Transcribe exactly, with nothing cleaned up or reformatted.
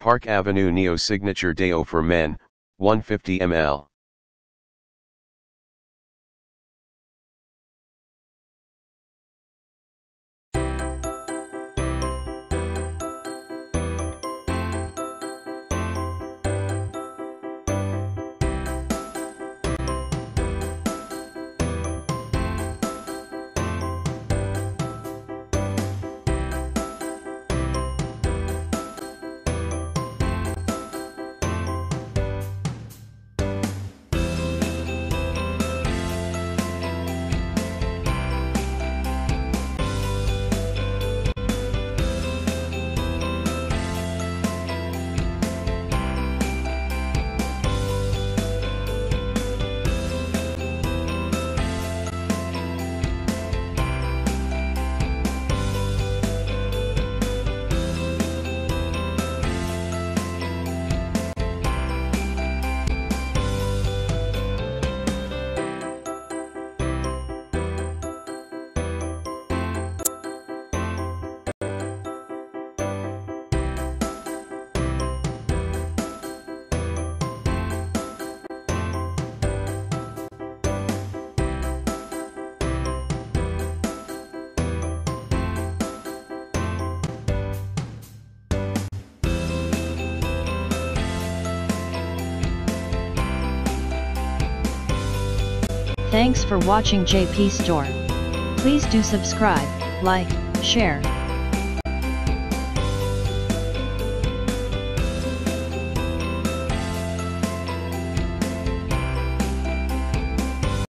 Park Avenue Neo Signature Deo for Men, one hundred fifty milliliters. Thanks for watching J P Store. Please do subscribe, like, share,